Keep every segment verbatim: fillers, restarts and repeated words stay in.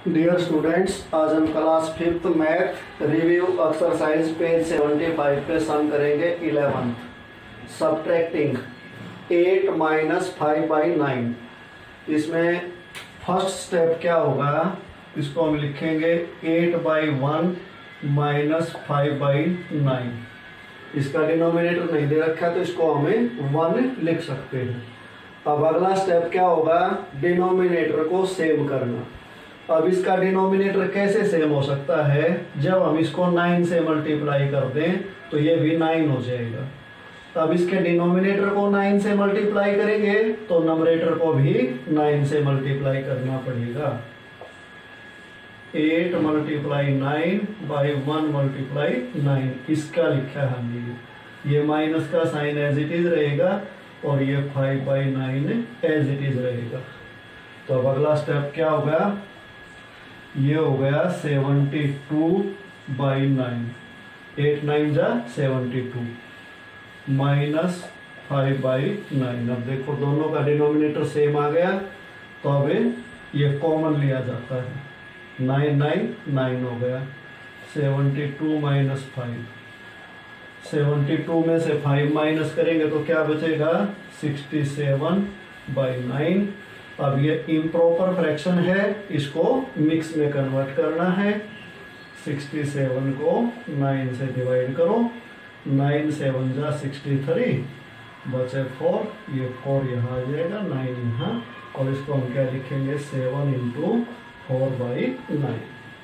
Dear students, आज हम class fifth math review exercise page seventy five पे sum करेंगे eleventh subtracting eight minus five by nine. इसमें first step क्या होगा, इसको हम लिखेंगे eight by one minus five by nine. इसका डिनोमिनेटर नहीं दे रखा तो इसको हमें वन लिख सकते हैं। अब अगला स्टेप क्या होगा, डिनोमिनेटर को सेम करना। अब इसका डिनोमिनेटर कैसे सेम हो सकता है, जब हम इसको नाइन से मल्टीप्लाई कर दें तो ये भी नाइन हो जाएगा। अब इसके डिनोमिनेटर को नाइन से मल्टीप्लाई करेंगे तो नंबरेटर को भी नाइन से मल्टीप्लाई करना पड़ेगा। Eight multiply nine by one multiply nine, इसका लिखा है हमने। ये माइनस का साइन एज इट इज रहेगा और ये five by nine as it is रहेगा। तो अब अगला स्टेप क्या होगा, ये हो गया seventy two by nine. Eight nine जा seventy two minus five by nine. अब देखो दोनों का डिनोमिनेटर सेम आ गया तो अब ये कॉमन लिया जाता है। नाइन नाइन नाइन हो गया। Seventy two minus five, seventy two में से फाइव माइनस करेंगे तो क्या बचेगा, सिक्सटी सेवन बाई नाइन। अब ये इम्प्रॉपर फ्रैक्शन है, इसको मिक्स में कन्वर्ट करना है। सिक्सटी सेवन को नाइन से डिवाइड करो, नाइन सेवन जा सिक्सटी थ्री, बचे फोर, ये फोर यहाँ आ जाएगा, नाइन यहाँ, और इसको हम क्या लिखेंगे, seven into four by nine.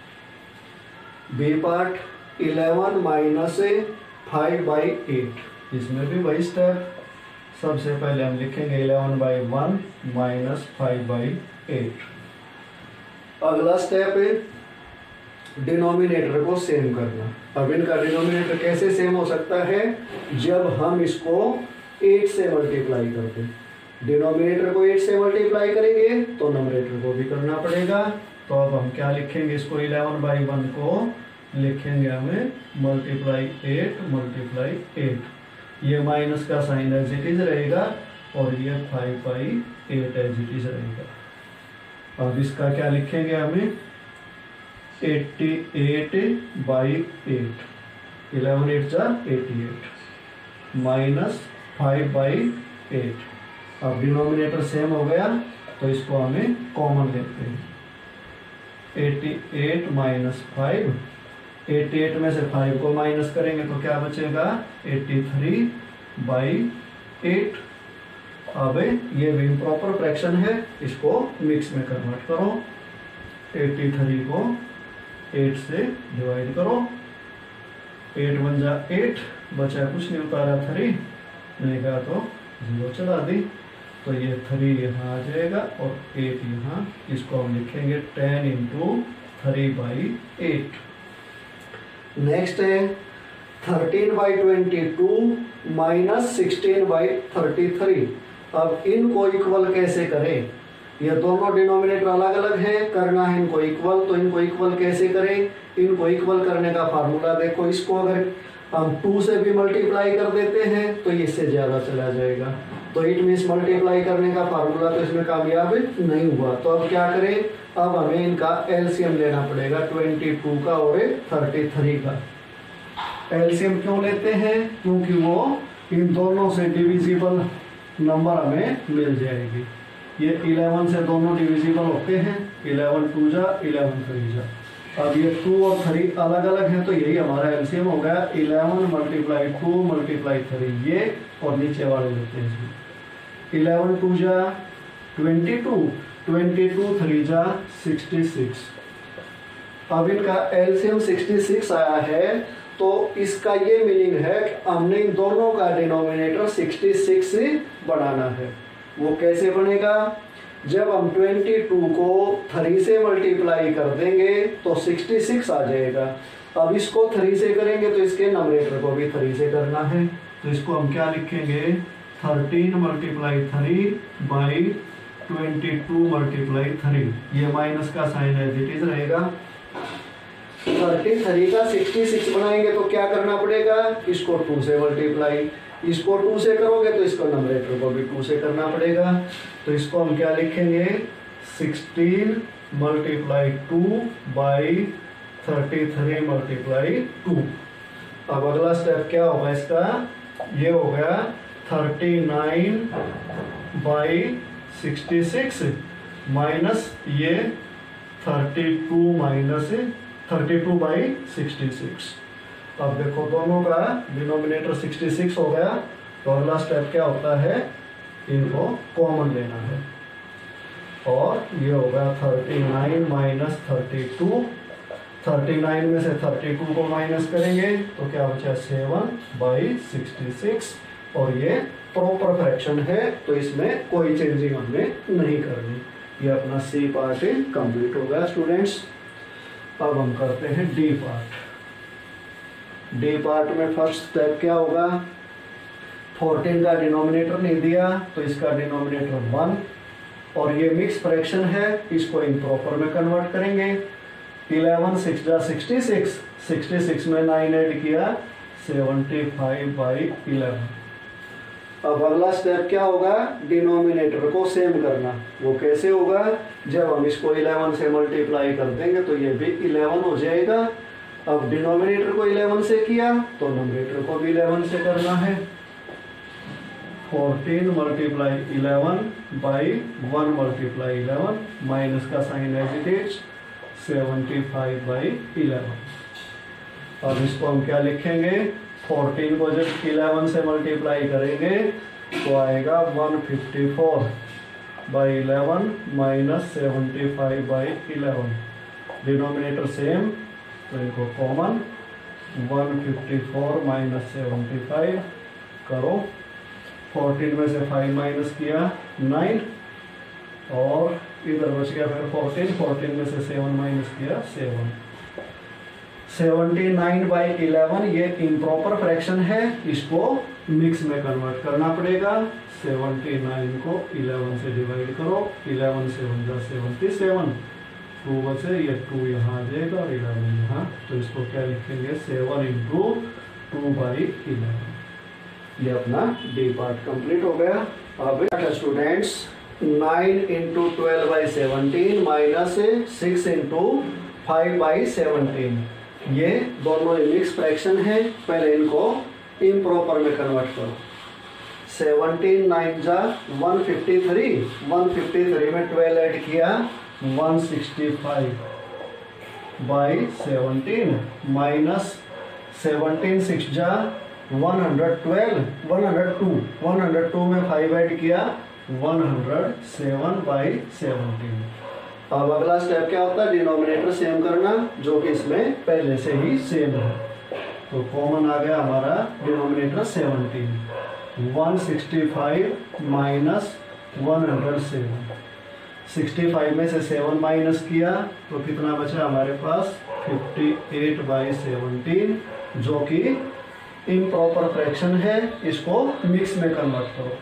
B part eleven minus five by eight. इसमें भी वही स्टेप, सबसे पहले हम लिखेंगे eleven by one minus five by eight. अगला स्टेप है डिनोमिनेटर को सेम करना। अब इनका डिनोमिनेटर कैसे सेम हो सकता है, जब हम इसको एट से मल्टीप्लाई करते हैं। डिनोमिनेटर को एट से मल्टीप्लाई करेंगे तो नंबरेटर को भी करना पड़ेगा। तो अब हम क्या लिखेंगे, इसको इलेवन बाई वन को लिखेंगे हमें मल्टीप्लाई एट मल्टीप्लाई एट। ये माइनस का साइन एज इट इज रहेगा और ये five by eight as it is रहेगा। अब इसका क्या लिखेंगे हमें, eighty eight by eight. Eleven eight जा eighty eight minus five by eight. अब डिनोमिनेटर सेम हो गया तो इसको हमें कॉमन लेते हैं। Eighty eight minus five, eighty eight में से फाइव को माइनस करेंगे तो क्या बचेगा, एटी थ्री बाई एट। अब ये भी इम्प्रॉपर फ्रैक्शन है, इसको मिक्स में कन्वर्ट करो। एटी थ्री को एट से डिवाइड करो, एट वन जा एट, बचा कुछ नहीं, उतारा थ्री, नहीं कहा तो जीरो चला दी, तो ये थ्री यहाँ आ जाएगा और एट यहाँ। इसको हम लिखेंगे ten into three by eight. Next है thirteen by twenty two minus sixteen by thirty three. अब इनको इक्वल कैसे करें, ये दोनों डिनोमिनेटर अलग अलग है, करना है इनको इक्वल। तो इनको इक्वल कैसे करें, इनको इक्वल करने का फार्मूला देखो। इसको अगर हम टू से भी मल्टीप्लाई कर देते हैं तो इससे ज़्यादा चला जाएगा, तो इट मीन्स मल्टीप्लाई करने का फार्मूला तो इसमें कामयाब नहीं हुआ। तो अब क्या करें, अब हमें इनका एलसीएम लेना पड़ेगा, ट्वेंटी टू का और थर्टी थ्री का। एलसीएम क्यों लेते हैं, क्योंकि वो इन दोनों से डिविजिबल नंबर हमें मिल जाएगी। ये इलेवन से दोनों डिविजिबल होते हैं, इलेवन टू जा इलेवन थ्री जा। अब ये टू और थ्री अलग अलग हैं तो यही हमारा एलसीएम हो गया, eleven multiply two multiply three, ये और नीचे वाले लेते हैं इसमें। इलेवन टू जा twenty two, twenty two three जा सिक्सटी सिक्स। अब इनका एलसीएम सिक्सटी सिक्स आया है तो इसका ये मीनिंग है कि हमने इन दोनों का डिनोमिनेटर सिक्सटी सिक्स बनाना है। वो कैसे बनेगा, जब हम ट्वेंटी टू को थ्री से मल्टीप्लाई कर देंगे तो सिक्सटी सिक्स आ जाएगा। अब इसको थ्री से करेंगे तो इसके नंबरेटर को भी थ्री से करना है, तो इसको हम क्या लिखेंगे, thirteen multiply three by twenty two multiply three. ये माइनस का साइन एज इट इज रहेगा। थर्टी थ्री का सिक्सटी सिक्स बनाएंगे तो क्या करना पड़ेगा, इसको टू से मल्टीप्लाई, इसको टू से करोगे तो इसको नंबरेटर को भी टू से करना पड़ेगा। तो इसको हम क्या लिखेंगे, sixteen multiply two by thirty three multiply two. अब अगला स्टेप क्या होगा इसका, ये हो गया thirty nine by sixty six minus ये thirty two minus thirty two by sixty six. अब देखो दोनों का डिनोमिनेटर सिक्सटी सिक्स हो गया, तो अगला स्टेप क्या होता है, इनको कॉमन लेना है और ये होगा thirty nine minus thirty two. Thirty nine में से थर्टी टू को माइनस करेंगे तो क्या बचा सेवन बाई सिक्सटी सिक्स, और ये प्रॉपर फ्रैक्शन है तो इसमें कोई चेंजिंग हमें नहीं करनी। ये अपना सी पार्ट कंप्लीट हो गया स्टूडेंट्स। अब हम करते हैं डी पार्ट। डी पार्ट में फर्स्ट स्टेप क्या होगा, फोर्टीन का डिनोमिनेटर नहीं दिया तो इसका डिनोमिनेटर वन, और ये मिक्स फ्रैक्शन है, इसको इम्प्रॉपर में कन्वर्ट करेंगे। इलेवन सिक्स जा सिक्सटी सिक्स, सिक्सटी सिक्स में नाइन ऐड किया सेवेंटी फाइव बाई इलेवन। अब अगला स्टेप क्या होगा, डिनोमिनेटर को सेम करना। वो कैसे होगा, जब हम इसको इलेवन से मल्टीप्लाई कर देंगे तो ये भी इलेवन हो जाएगा। अब डिनोमिनेटर को इलेवन से किया तो नोमिनेटर को भी इलेवन से करना है। Fourteen multiply eleven by one multiply eleven, minus का sign as it is seventy five by eleven. अब इसको हम क्या लिखेंगे, फोर्टीन को जब इलेवन से मल्टीप्लाई करेंगे तो आएगा one fifty four by eleven minus seventy five by eleven. Denominator same तो इनको common, one fifty four minus seventy five करो। फोर्टीन में से फाइव माइनस किया नाइन, और इधर बच गया फिर फोर्टीन, फोर्टीन में से सेवन माइनस किया seven. Seventy nine by eleven ये इम्प्रॉपर फ्रैक्शन है, इसको मिक्स में कन्वर्ट करना पड़ेगा। सेवेंटी नाइन को इलेवन से डिवाइड करो, इलेवन सेवन जा सेवेंटी सेवन, टू बचे, ये टू यहाँ आ जाएगा और इलेवन यहाँ, तो इसको क्या लिखेंगे, seven into two by eleven. ये अपना डी पार्ट कंप्लीट हो गया। अब students nine into twelve by seventeen minus six into five by seventeen, ये दोनों मिक्स फ्रैक्शन है, पहले इनको इम्प्रॉपर में कन्वर्ट करो। सेवनटीन नाइन जा one fifty three, one fifty three में ट्वेल्व ऐड किया one sixty five by seventeen, minus seventeen six जा one hundred twelve, one hundred two, one hundred two में फाइव ऐड किया one hundred seven by seventeen. अब अगला step क्या होता है, डिनोमिनेटर सेम करना, जो कि इसमें पहले से ही सेम है। तो कॉमन आ गया हमारा denominator seventeen, one sixty five minus one hundred seven, sixty five में से सेवन माइनस किया तो कितना बचा हमारे पास, फिफ्टी एट बाई सेवनटीन, जो कि इम्प्रॉपर फ्रैक्शन है, इसको मिक्स में कन्वर्ट करो।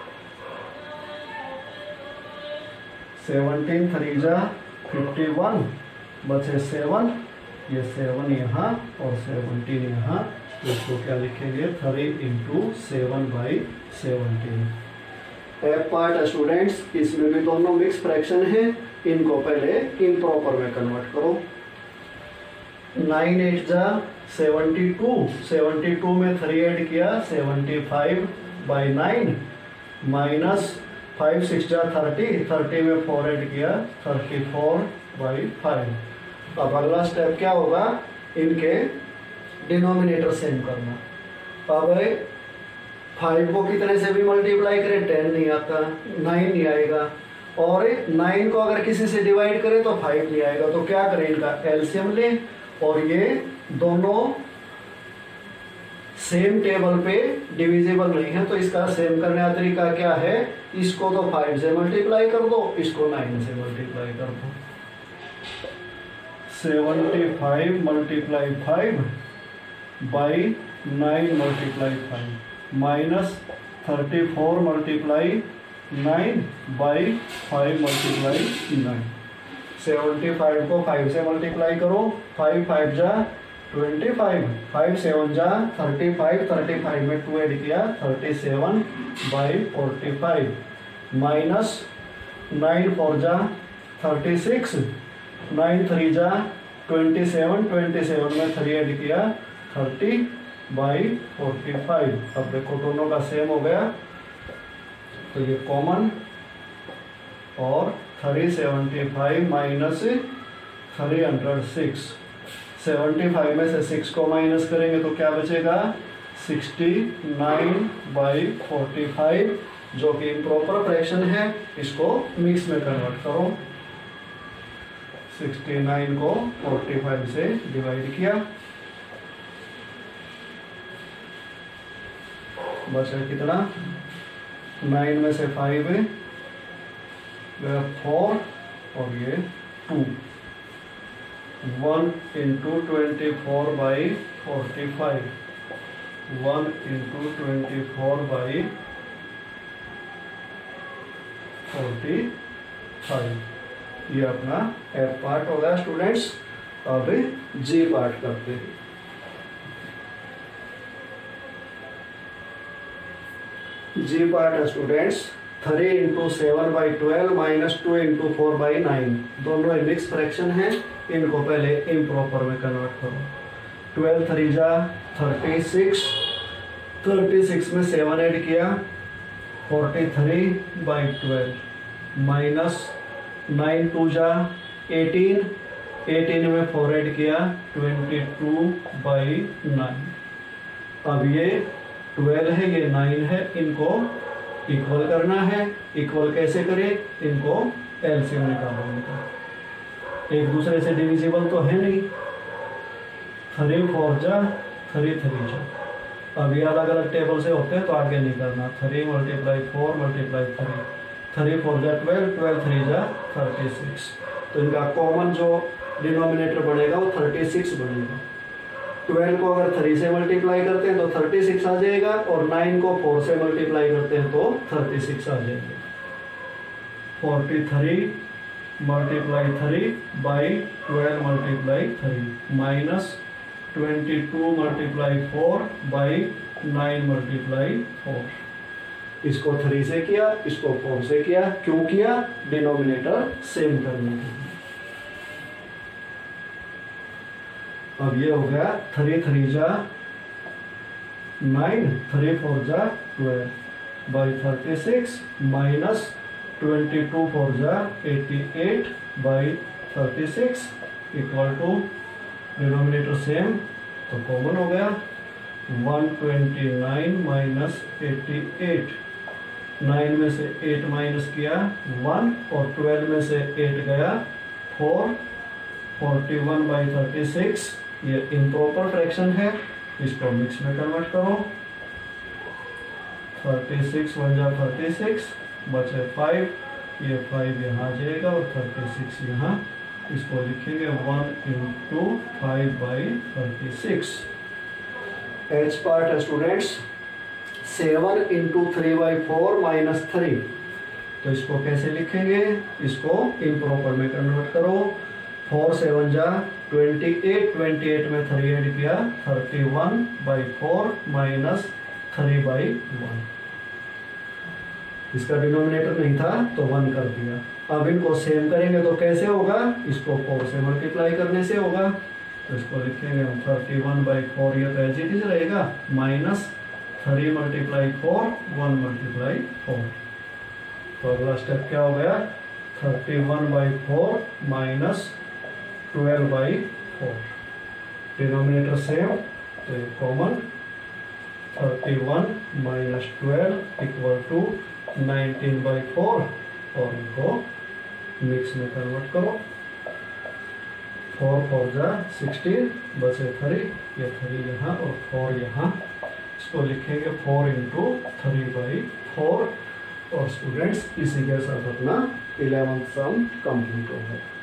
सेवनटीन थ्री जा फिफ्टी वन, बचे सेवन, ये सेवन यहाँ और सेवनटीन यहाँ, तो इसको क्या लिखेंगे, three into seven by seventeen. F part students, इसमें भी दोनों मिक्स फ्रैक्शन है, इनको पहले इम्प्रॉपर में कन्वर्ट करो। नाइन एट जा सेवेंटी टू, सेवेंटी टू में थ्री ऐड किया seventy five by nine, minus five six जा थर्टी, थर्टी में फोर ऐड किया थर्टी फोर बाई फाइव। अब अगला स्टेप क्या होगा, इनके डिनोमिनेटर सेम करना। अब फाइव को कितने से भी मल्टीप्लाई करें, टेन नहीं आता, नाइन नहीं आएगा, और नाइन को अगर किसी से डिवाइड करें तो फाइव नहीं आएगा। तो क्या करें, इनका एलसीएम लें, और ये दोनों सेम टेबल पे डिविजिबल नहीं है, तो इसका सेम करने का तरीका क्या है, इसको तो फाइव से मल्टीप्लाई कर दो, इसको नाइन से मल्टीप्लाई कर दो। Seventy five multiply five by nine multiply five, minus thirty four multiply nine by five multiply nine. Seventy five को फाइव से मल्टीप्लाई करो, फाइव फाइव जा ट्वेंटी फाइव, फाइव सेवन जा थर्टी फाइव, थर्टी फाइव में two add किया thirty seven by forty five, minus nine four जा thirty six, nine three जा twenty seven, twenty seven में थ्री ऐड किया thirty by forty five. अब देखो दोनों का सेम हो गया तो ये कॉमन, और three seventy five minus three hundred six, seventy five में से सिक्स को माइनस करेंगे तो क्या बचेगा sixty nine by forty five, जो कि इम्प्रॉपर फ्रैक्शन है। इसको मिक्स में कन्वर्ट करो, सिक्सटी नाइन को फोर्टी फाइव से डिवाइड किया, बचा कितना, नाइन में से फाइव है फोर और ये two, one into twenty four by forty five, one into twenty four by forty five. ये अपना एफ पार्ट हो गया स्टूडेंट्स। अब जी पार्ट करते हैं। जी पार्ट है students three into seven by twelve minus two into four by nine, दोनों mix fraction है, इनको पहले इम्प्रॉपर में कन्वर्ट करो। ट्वेल्व थ्री जा थर्टी सिक्स, थर्टी सिक्स में सेवन ऐड किया forty three by twelve minus nine two जा एटीन, एटीन में फोर ऐड किया ट्वेंटी टू बाई नाइन। अब ये ट्वेल्व है ये नाइन है, इनको इक्वल करना है। इक्वल कैसे करें, इनको एलसीएम निकालो इनका, एक दूसरे से डिविजिबल तो है नहीं, थ्री फोर जा थ्री थ्री जा। अब ये अलग अलग टेबल से होते हैं तो आगे नहीं करना, three multiply four multiply three, three four जा ट्वेल्व, ट्वेल्व थ्री जा थर्टी सिक्स। तो इनका कॉमन जो डिनोमिनेटर बनेगा वो थर्टी सिक्स बनेगा। ट्वेल्व को अगर थ्री से मल्टीप्लाई करते हैं तो थर्टी सिक्स आ जाएगा, और नाइन को फोर से मल्टीप्लाई करते हैं तो थर्टी सिक्स आ जाएगा। Forty three multiply three by twelve multiply three minus twenty two multiply four by nine multiply four. इसको थ्री से किया, इसको फोर से किया, क्यों किया, डिनोमिनेटर सेम करने के लिए। अब ये हो गया थ्री थ्री जा नाइन, थ्री फोर जा twelve by thirty six minus twenty two four जा eighty eight by thirty six equal to denominator same तो कॉमन हो गया one twenty nine minus eighty eight. Nine में से एट माइनस किया one, और twelve में से एट गया four, forty one by thirty six. ये इम्प्रॉपर फ्रैक्शन है, इसको मिक्स में कन्वर्ट करो। थर्टी सिक्स वन जा थर्टी सिक्स, बचे फाइव, ये फाइव यहाँ आ जाएगा और थर्टी सिक्स यहाँ। इसको लिखेंगे one into five by thirty six. H part है students seven into three by four minus three. तो इसको कैसे लिखेंगे, इसको इम्प्रॉपर में कन्वर्ट करो। फोर सेवन जा ट्वेंटी एट, ट्वेंटी एट में थ्री ऐड किया thirty one by four minus three by one. इसका डिनोमिनेटर नहीं था तो वन कर दिया। अब इनको सेम करेंगे तो कैसे होगा, इसको फोर से मल्टीप्लाई करने से होगा। तो इसको लिखेंगे हम थर्टी वन बाई फोर, ये तो एज इट इज रहेगा, minus three multiply four, one multiply four. तो अगला स्टेप क्या हो गया, thirty one by four minus twelve by four. Denominator same तो ये common, thirty one minus twelve equal to nineteen by four, और इनको मिक्स में कन्वर्ट करो। फोर फोर जा सिक्सटीन, बचे थ्री, ये थ्री यहाँ और फोर यहाँ। इसको लिखेंगे four into three by four. और स्टूडेंट्स इसी के साथ अपना इलेवेंथ सम कंप्लीट हो गया।